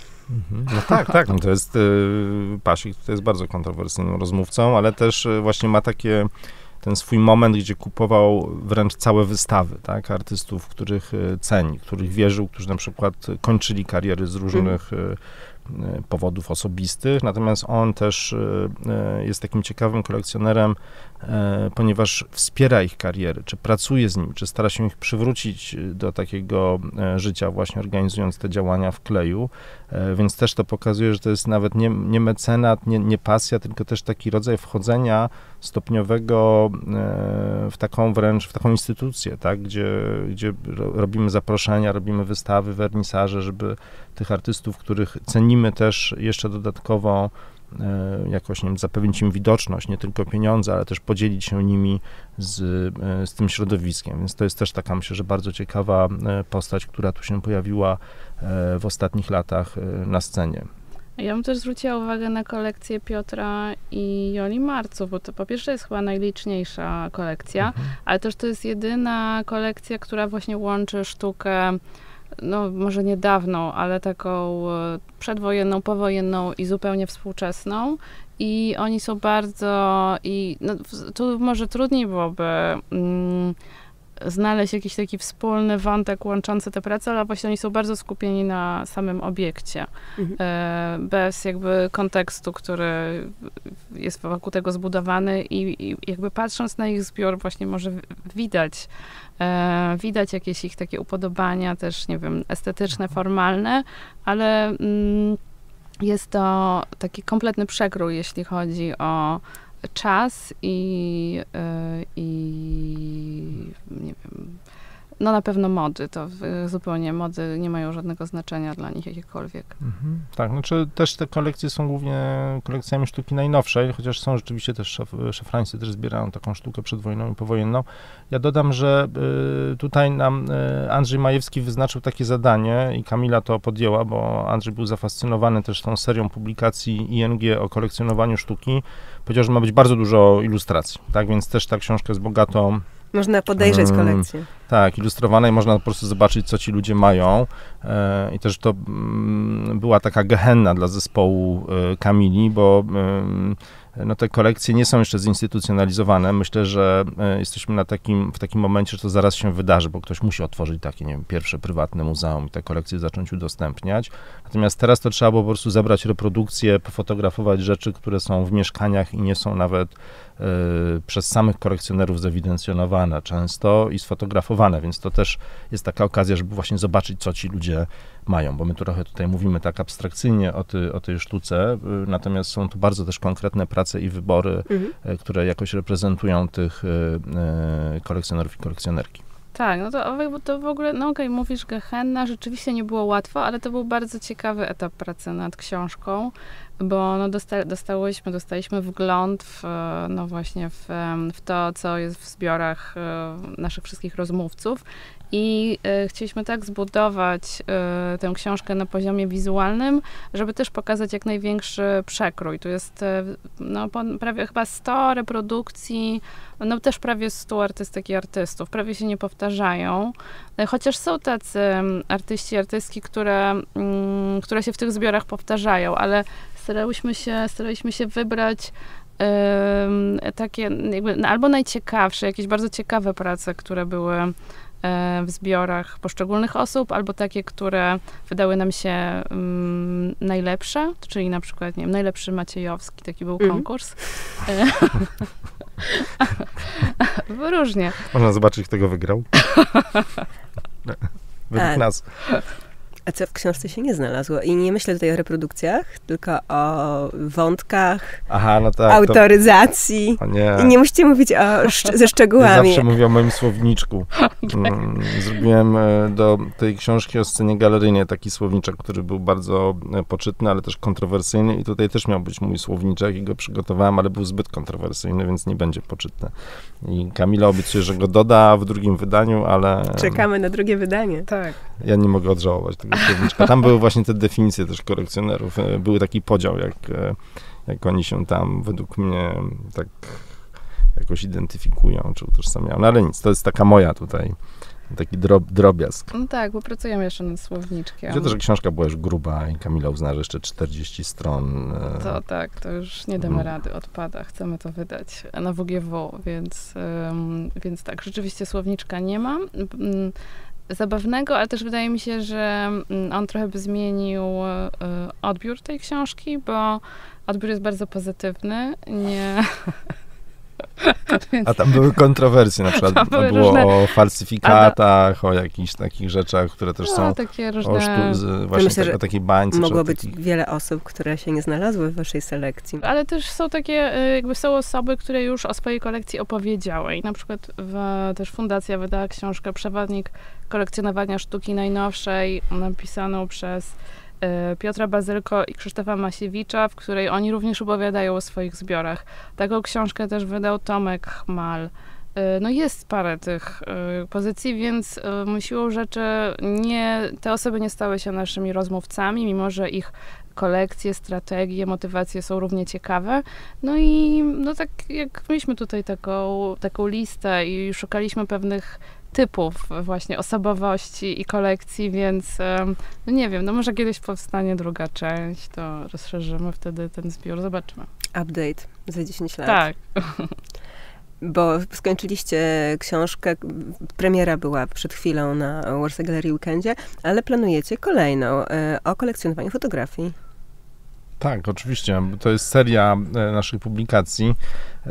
No tak, tak, no to jest y, Pasik, to jest bardzo kontrowersyjnym rozmówcą, ale też y, właśnie ma takie ten swój moment, gdzie kupował wręcz całe wystawy, tak, artystów, których y, ceni, których wierzył, którzy na przykład kończyli kariery z różnych y, powodów osobistych, natomiast on też y, y, jest takim ciekawym kolekcjonerem, y, ponieważ wspiera ich kariery, czy pracuje z nimi, czy stara się ich przywrócić do takiego y, życia, właśnie organizując te działania w kleju, y, więc też to pokazuje, że to jest nawet nie, nie mecenat, nie, nie pasja, tylko też taki rodzaj wchodzenia stopniowego y, w taką wręcz, w taką instytucję, tak, gdzie, gdzie robimy zaproszenia, robimy wystawy, wernisaże, żeby tych artystów, których cenimy też jeszcze dodatkowo e, jakoś, nie wiem, zapewnić im widoczność, nie tylko pieniądze, ale też podzielić się nimi z, e, z tym środowiskiem. Więc to jest też taka, myślę, że bardzo ciekawa e, postać, która tu się pojawiła e, w ostatnich latach e, na scenie. Ja bym też zwróciła uwagę na kolekcję Piotra i Joli Marców, bo to po pierwsze jest chyba najliczniejsza kolekcja, mhm. ale też to jest jedyna kolekcja, która właśnie łączy sztukę no może niedawną, ale taką przedwojenną, powojenną i zupełnie współczesną. I oni są bardzo, i no, tu może trudniej byłoby mm, znaleźć jakiś taki wspólny wątek łączący te prace, ale właśnie oni są bardzo skupieni na samym obiekcie, mhm. e, bez jakby kontekstu, który jest wokół tego zbudowany i, i jakby patrząc na ich zbiór właśnie może widać, e, widać jakieś ich takie upodobania też, nie wiem, estetyczne, formalne, ale mm, jest to taki kompletny przekrój, jeśli chodzi o czas i, yy, i nie wiem, no na pewno mody, to zupełnie mody nie mają żadnego znaczenia dla nich jakiekolwiek. Mhm. Tak, znaczy też te kolekcje są głównie kolekcjami sztuki najnowszej, chociaż są rzeczywiście też szaf, szafrańscy też zbierają taką sztukę przedwojenną i powojenną. Ja dodam, że y, tutaj nam y, Andrzej Majewski wyznaczył takie zadanie i Kamila to podjęła, bo Andrzej był zafascynowany też tą serią publikacji I N G o kolekcjonowaniu sztuki. Powiedział, że ma być bardzo dużo ilustracji, tak, więc też ta książka jest bogato. Można podejrzeć kolekcję. Um, tak, ilustrowane i można po prostu zobaczyć, co ci ludzie mają. E, I też to mm, była taka gehenna dla zespołu e, Kamili, bo e, no, te kolekcje nie są jeszcze zinstytucjonalizowane. Myślę, że e, jesteśmy na takim, w takim momencie, że to zaraz się wydarzy, bo ktoś musi otworzyć takie, nie wiem, pierwsze prywatne muzeum i te kolekcje zacząć udostępniać. Natomiast teraz to trzeba było po prostu zebrać reprodukcje, pofotografować rzeczy, które są w mieszkaniach i nie są nawet y, przez samych kolekcjonerów zewidencjonowane często i sfotografowane, więc to też jest taka okazja, żeby właśnie zobaczyć, co ci ludzie mają, bo my trochę tutaj mówimy tak abstrakcyjnie o, ty, o tej sztuce, y, natomiast są tu bardzo też konkretne prace i wybory, mhm. y, które jakoś reprezentują tych y, y, kolekcjonerów i kolekcjonerki. Tak, no to, to w ogóle, no okej, okay, mówisz gehenna, rzeczywiście nie było łatwo, ale to był bardzo ciekawy etap pracy nad książką, bo no dosta, dostałyśmy, dostaliśmy wgląd w, no właśnie w, w to, co jest w zbiorach naszych wszystkich rozmówców i y, chcieliśmy tak zbudować y, tę książkę na poziomie wizualnym, żeby też pokazać jak największy przekrój. Tu jest y, no, prawie chyba sto reprodukcji, no też prawie stu artystek i artystów, prawie się nie powtarzają, y, chociaż są tacy artyści, artystki, które, y, które się w tych zbiorach powtarzają, ale starałyśmy się, staraliśmy się wybrać y, takie jakby, albo najciekawsze, jakieś bardzo ciekawe prace, które były w zbiorach poszczególnych osób, albo takie, które wydały nam się um, najlepsze, czyli na przykład, nie wiem, najlepszy Maciejowski, taki był mm. konkurs. Różnie. Można zobaczyć, kto go wygrał. Według A. nas. A co w książce się nie znalazło? I nie myślę tutaj o reprodukcjach, tylko o wątkach, Aha, no tak, autoryzacji. To... Nie. I nie musicie mówić o, sz- ze szczegółami. Ja zawsze mówię o moim słowniczku. Mm, zrobiłem do tej książki o scenie galeryjnej taki słowniczek, który był bardzo poczytny, ale też kontrowersyjny i tutaj też miał być mój słowniczek i go przygotowałem, ale był zbyt kontrowersyjny, więc nie będzie poczytny. I Kamila obiecuje, że go doda w drugim wydaniu, ale... Czekamy na drugie wydanie. Tak. Ja nie mogę odżałować tego słowniczka. Tam były właśnie te definicje też kolekcjonerów. Były taki podział, jak, jak oni się tam według mnie tak jakoś identyfikują, czy utożsamiają. No ale nic, to jest taka moja tutaj, taki drob, drobiazg. No tak, bo pracujemy jeszcze nad słowniczkiem. Myślę, że książka była już gruba i Kamila uzna, że jeszcze czterdzieści stron. To tak, to już nie damy rady, odpada. Chcemy to wydać na W G W, więc, um, więc tak, rzeczywiście słowniczka nie ma. Um, zabawnego, ale też wydaje mi się, że on trochę by zmienił y, odbiór tej książki, bo odbiór jest bardzo pozytywny. Nie... A tam były kontrowersje, na przykład było różne... o falsyfikatach, da... o jakichś takich rzeczach, które też no, są takie różne... o sztu... właśnie myślę, tak, o takiej bańce. Mogło być takich... wiele osób, które się nie znalazły w waszej selekcji. Ale też są takie, jakby są osoby, które już o swojej kolekcji opowiedziały i na przykład w, też Fundacja wydała książkę Przewodnik kolekcjonowania sztuki najnowszej, napisaną przez Piotra Bazylko i Krzysztofa Masiewicza, w której oni również opowiadają o swoich zbiorach. Taką książkę też wydał Tomek Chmal. No jest parę tych pozycji, więc siłą rzeczy nie, te osoby nie stały się naszymi rozmówcami, mimo że ich kolekcje, strategie, motywacje są równie ciekawe. No i no tak jak mieliśmy tutaj taką, taką listę i szukaliśmy pewnych typów właśnie osobowości i kolekcji, więc no nie wiem, no może kiedyś powstanie druga część, to rozszerzymy wtedy ten zbiór, zobaczymy. Update za dziesięć lat. Tak. Bo skończyliście książkę, premiera była przed chwilą na Warsaw Gallery Weekendzie, ale planujecie kolejną e, o kolekcjonowaniu fotografii. Tak, oczywiście. To jest seria e, naszych publikacji. E,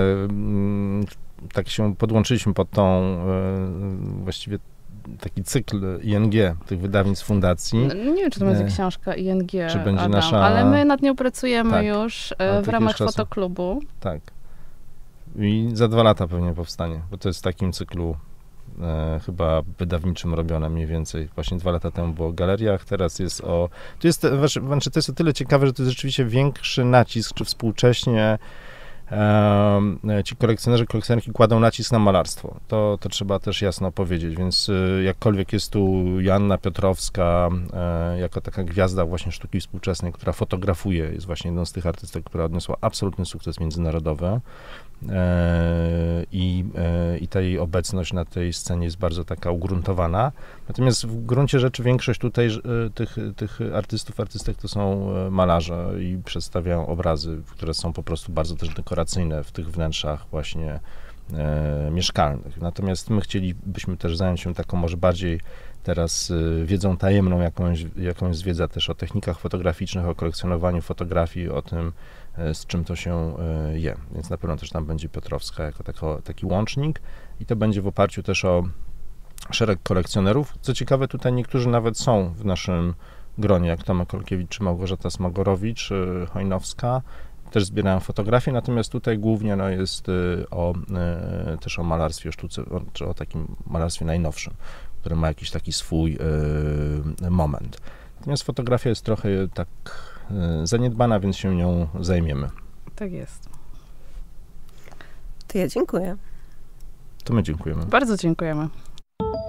tak się podłączyliśmy pod tą e, właściwie taki cykl I N G, tych wydawnictw fundacji. No, nie wiem, czy to będzie e, książka I N G, czy będzie Adam, nasza... ale my nad nią pracujemy tak, już e, w ramach czasu. fotoklubu. Tak. I za dwa lata pewnie powstanie, bo to jest w takim cyklu e, chyba wydawniczym robione mniej więcej. Właśnie dwa lata temu było o galeriach, teraz jest o... To jest, znaczy, to jest o tyle ciekawe, że to jest rzeczywiście większy nacisk, czy współcześnie e, ci kolekcjonerzy, kolekcjonerki kładą nacisk na malarstwo. To, to trzeba też jasno powiedzieć, więc e, jakkolwiek jest tu Joanna Piotrowska e, jako taka gwiazda właśnie sztuki współczesnej, która fotografuje, jest właśnie jedną z tych artystek, która odniosła absolutny sukces międzynarodowy. I, i ta jej obecność na tej scenie jest bardzo taka ugruntowana. Natomiast w gruncie rzeczy większość tutaj tych, tych artystów, artystek to są malarze i przedstawiają obrazy, które są po prostu bardzo też dekoracyjne w tych wnętrzach właśnie e, mieszkalnych. Natomiast my chcielibyśmy też zająć się taką może bardziej teraz wiedzą tajemną, jakąś, jakąś zwiedza też o technikach fotograficznych, o kolekcjonowaniu fotografii, o tym, z czym to się je. Więc na pewno też tam będzie Piotrowska jako tako, taki łącznik i to będzie w oparciu też o szereg kolekcjonerów. Co ciekawe, tutaj niektórzy nawet są w naszym gronie, jak Tomek Olkiewicz, czy Małgorzata Smagorowicz, czy Hojnowska. Też zbierają fotografie, natomiast tutaj głównie no, jest o, też o malarstwie, sztuce, czy o takim malarstwie najnowszym, który ma jakiś taki swój y, moment. Natomiast fotografia jest trochę tak y, zaniedbana, więc się nią zajmiemy. Tak jest. To ja dziękuję. To my dziękujemy. Bardzo dziękujemy.